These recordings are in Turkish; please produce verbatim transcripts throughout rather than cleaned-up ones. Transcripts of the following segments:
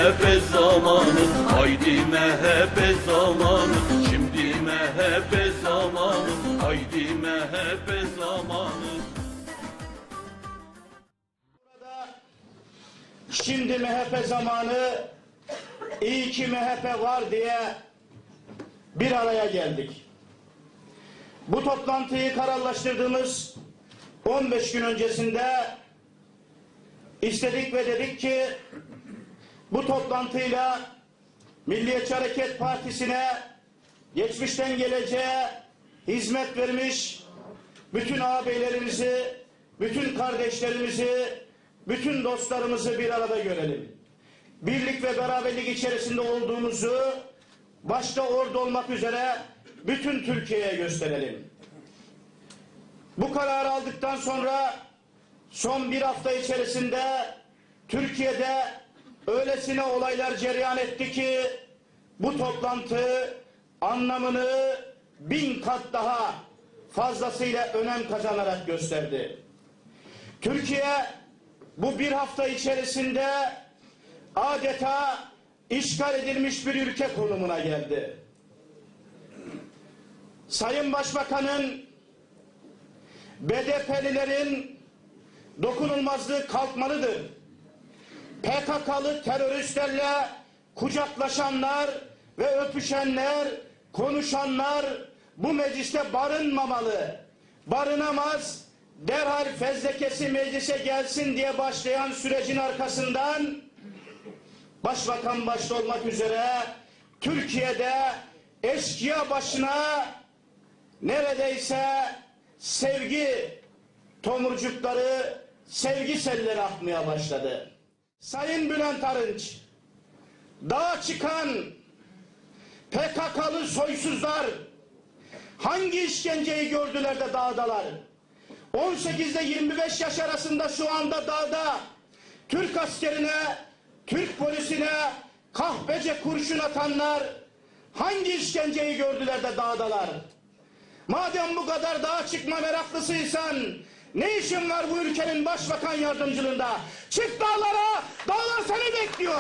M H P zamanı, haydi M H P zamanı, şimdi M H P zamanı, haydi M H P zamanı. Şimdi M H P zamanı, iyi ki M H P var diye bir araya geldik. Bu toplantıyı kararlaştırdığımız on beş gün öncesinde istedik ve dedik ki bu toplantıyla Milliyetçi Hareket Partisi'ne geçmişten geleceğe hizmet vermiş bütün ağabeylerimizi, bütün kardeşlerimizi, bütün dostlarımızı bir arada görelim. Birlik ve beraberlik içerisinde olduğumuzu başta orada olmak üzere bütün Türkiye'ye gösterelim. Bu kararı aldıktan sonra son bir hafta içerisinde Türkiye'de öylesine olaylar cereyan etti ki bu toplantı anlamını bin kat daha fazlasıyla önem kazanarak gösterdi. Türkiye bu bir hafta içerisinde adeta işgal edilmiş bir ülke konumuna geldi. Sayın Başbakan'ın B D P'lilerin dokunulmazlığı kalkmalıdır. P K K'lı teröristlerle kucaklaşanlar ve öpüşenler, konuşanlar bu mecliste barınmamalı. Barınamaz, derhal fezlekesi meclise gelsin diye başlayan sürecin arkasından Başbakan başta olmak üzere Türkiye'de eşkıya başına neredeyse sevgi tomurcukları, sevgi selleri akmaya başladı. Sayın Bülent Arınç, dağa çıkan P K K'lı soysuzlar hangi işkenceyi gördüler de dağdalar? on sekiz ile yirmi beş yaş arasında şu anda dağda Türk askerine, Türk polisine kahpece kurşun atanlar hangi işkenceyi gördüler de dağdalar? Madem bu kadar dağa çıkma meraklısıysan ne işin var bu ülkenin başbakan yardımcılığında? Çık dağlara, dağlar seni bekliyor.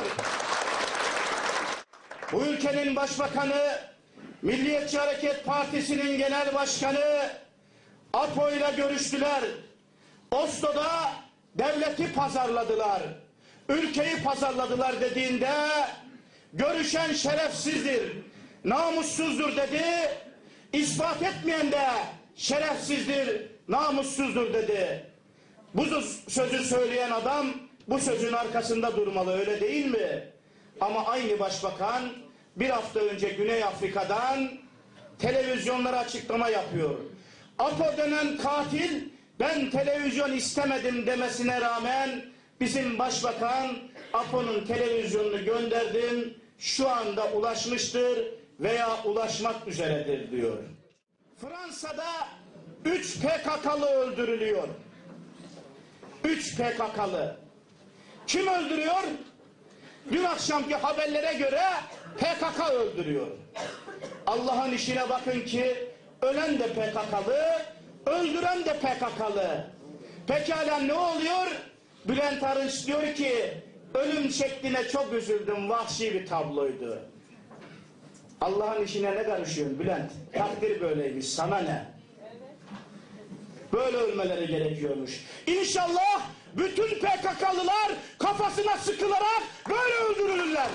Bu ülkenin başbakanı, Milliyetçi Hareket Partisi'nin genel başkanı APO ile görüştüler. Oslo'da devleti pazarladılar. Ülkeyi pazarladılar dediğinde görüşen şerefsizdir, namussuzdur dedi. İspat etmeyen de şerefsizdir, namussuzdur dedi. Bu sözü söyleyen adam bu sözün arkasında durmalı, öyle değil mi? Ama aynı başbakan bir hafta önce Güney Afrika'dan televizyonlara açıklama yapıyor. APO denen katil ben televizyon istemedim demesine rağmen bizim başbakan APO'nun televizyonunu gönderdim, şu anda ulaşmıştır veya ulaşmak üzeredir diyor. Fransa'da üç P K K'lı öldürülüyor. Üç P K K'lı. Kim öldürüyor? Dün akşamki haberlere göre P K K öldürüyor. Allah'ın işine bakın ki ölen de P K K'lı, öldüren de P K K'lı. Pekala ne oluyor? Bülent Arınç diyor ki ölüm şekline çok üzüldüm, vahşi bir tabloydu. Allah'ın işine ne karışıyorsun Bülent? Takdir böyleymiş, sana ne? Böyle ölmeleri gerekiyormuş. İnşallah bütün P K K'lılar kafasına sıkılarak böyle öldürülürler.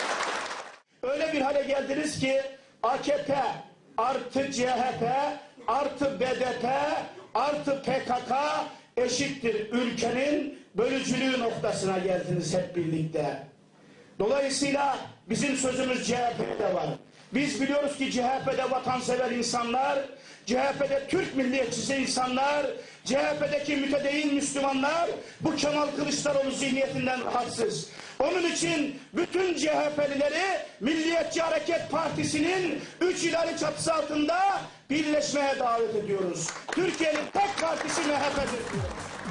Öyle bir hale geldiniz ki A K P artı C H P artı B D P artı P K K eşittir ülkenin bölücülüğü noktasına geldiniz hep birlikte. Dolayısıyla bizim sözümüz C H P'de var. Biz biliyoruz ki C H P'de vatansever insanlar, C H P'de Türk milliyetçisi insanlar, C H P'deki mütedeyyin Müslümanlar bu Kemal Kılıçdaroğlu zihniyetinden rahatsız. Onun için bütün C H P'lileri Milliyetçi Hareket Partisi'nin üç ilali çatısı altında birleşmeye davet ediyoruz. Türkiye'nin tek partisi M H P'dir diyoruz.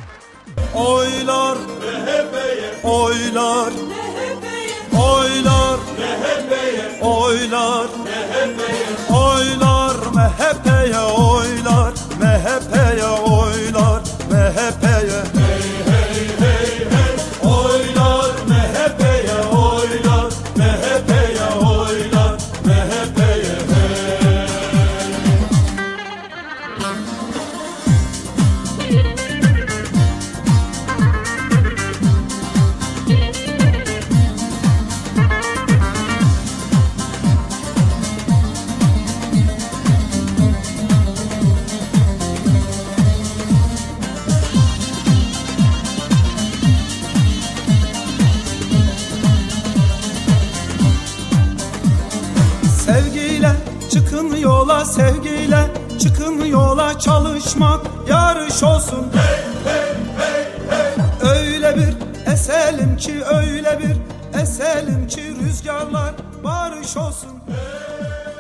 Oylar M H P'ye, oylar M H P'ye, oylar M H P'ye, oylar M H P'ye, oylar M H P'ye oylar M H P'ye oylar M H P'ye hey hey hey hey, oylar M H P'ye oylar sevgiyle, çıkın yola çalışmak yarış olsun. Hey hey hey hey. Öyle bir eselim ki, öyle bir eselim ki rüzgarlar barış olsun. Hey.